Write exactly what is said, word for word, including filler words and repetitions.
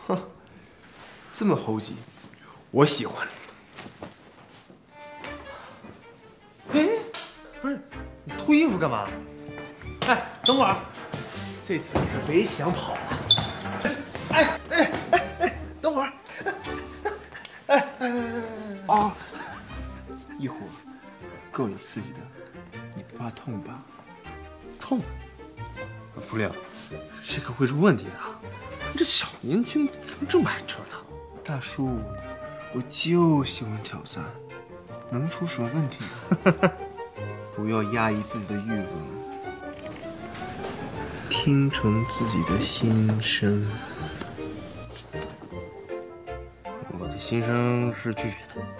哼，这么猴急，我喜欢。哎，不是，你脱衣服干嘛？哎，等会儿，这次你可别想跑了。哎哎哎哎，等会儿。哎哎哎哎啊！一会儿够你刺激的，你不怕痛吧？痛？不亮，这个会出问题的。这小年轻怎么这么爱折腾？大叔，我就喜欢挑战，能出什么问题？不要压抑自己的欲望，听从自己的心声。 我的心声是拒绝的。